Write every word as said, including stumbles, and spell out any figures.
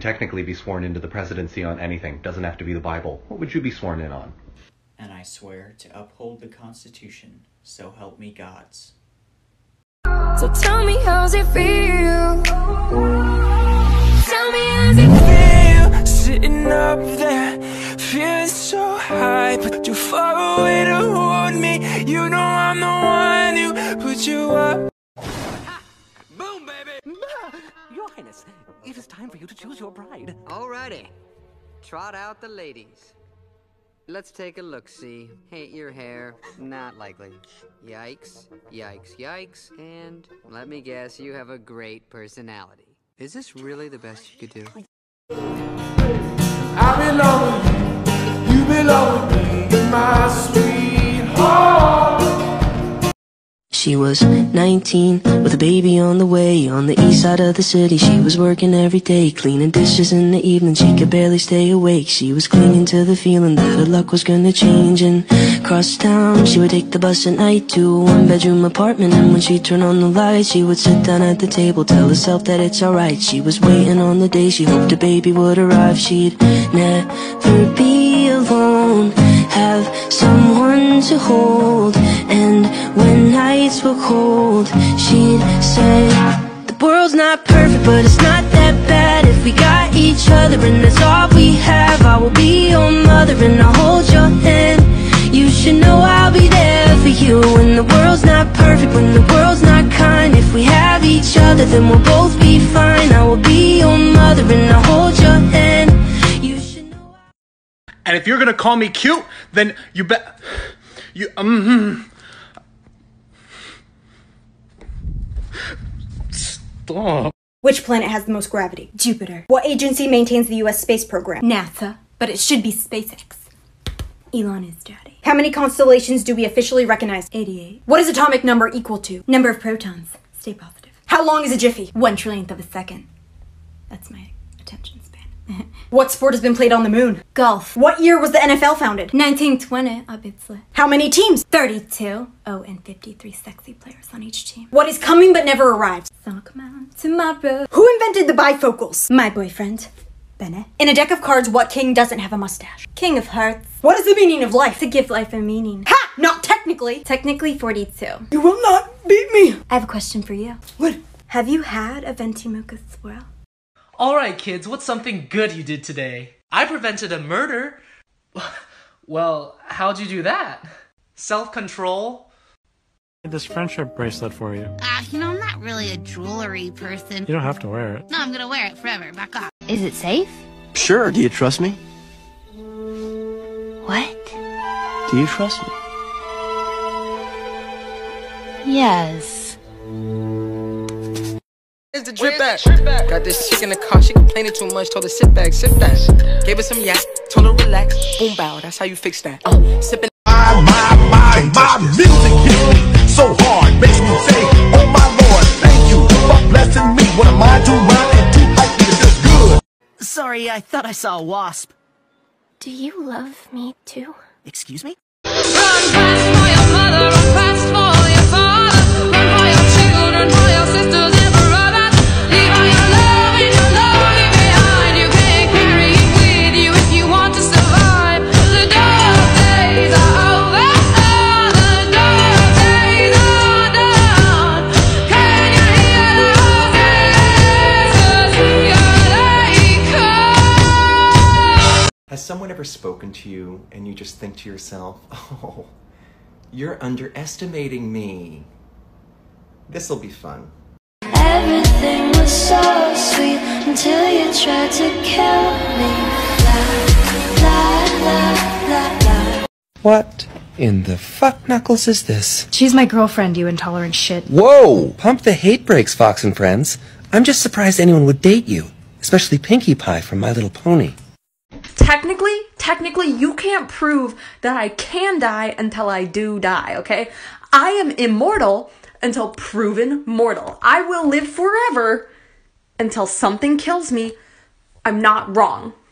technically be sworn into the presidency on anything. Doesn't have to be the Bible. What would you be sworn in on? And I swear to uphold the Constitution, so help me gods. So tell me, how's it feel? Tell me, how's it feel? Sitting up there, feeling so high, but you're far away to hold me. You know I'm the one who put you up. Boom, baby! Your Highness, it is time for you to choose your bride. Alrighty. Trot out the ladies. Let's take a look-see. Hate your hair. Not likely. Yikes. Yikes. Yikes. And let me guess, you have a great personality. Is this really the best you could do? I belong with you. You belong with me, my sweetheart. She was nineteen, with a baby on the way. On the east side of the city, she was working every day, cleaning dishes in the evening, she could barely stay awake. She was clinging to the feeling that her luck was gonna change. And across town, she would take the bus at night to a one-bedroom apartment. And when she'd turn on the lights, she would sit down at the table, tell herself that it's alright. She was waiting on the day she hoped a baby would arrive. She'd never be alone, have someone to hold. And when nights were cold, she'd say, the world's not perfect, but it's not that bad if we got each other, and that's all we have. I will be your mother and I'll hold your hand. You should know I'll be there for you when the world's not perfect, when the world's not kind. If we have each other, then we'll both be fine. I will be your mother and I'll hold your hand. You should know I And if you're gonna call me cute, then you bet you um Stop. Which planet has the most gravity? Jupiter. What agency maintains the U S space program? NASA, but it should be SpaceX. Elon is daddy. How many constellations do we officially recognize? eighty-eight. What is atomic number equal to? Number of protons. Stay positive. How long is a jiffy? One trillionth of a second. That's my attention span. What sport has been played on the moon? Golf. What year was the N F L founded? nineteen twenty, obviously. How many teams? thirty-two. Oh, and fifty-three sexy players on each team. What is coming but never arrives? Sun will come out tomorrow. Who invented the bifocals? My boyfriend, Bennett. In a deck of cards, what king doesn't have a mustache? King of Hearts. What is the meaning of life? To give life a meaning. Ha! Not technically. Technically forty-two. You will not beat me. I have a question for you. What? Have you had a venti mocha swirl? Alright kids, what's something good you did today? I prevented a murder. Well, how'd you do that? Self-control? This friendship bracelet for you. Ah, uh, you know, I'm not really a jewelry person. You don't have to wear it. No, I'm gonna wear it forever. Back off. Is it safe? Sure. Do you trust me? What? Do you trust me? Yes. Where's the drip at? Got this chick in the car, she complaining too much. Told her sit back, sit back. Gave her some yak, told her relax. Boom bow, that's how you fix that. Uh, sipping. My, my, my, my music hits me so hard, makes me say, oh my Lord, thank you for blessing me. What am I doing and too hype, it's just good. Sorry, I thought I saw a wasp. Do you love me too? Excuse me? Run fast for your mother, run fast for your father, run for your children, for your sisters and brothers. Leave all your love and your love behind. You can't carry it with you if you want to survive. The dark days are over, the dark days are done. Can you hear the roses? You're like Has someone ever spoken to you and you just think to yourself, oh, you're underestimating me? This'll be fun. everything was so sweet until you tried to kill me. La, la, la, la. What in the fuck knuckles is this? She's my girlfriend, you intolerant shit. Whoa! Pump the hate brakes, Fox and Friends. I'm just surprised anyone would date you, especially Pinkie Pie from My Little Pony. Technically, technically, you can't prove that I can die until I do die, okay? I am immortal until proven mortal. I will live forever until something kills me. I'm not wrong.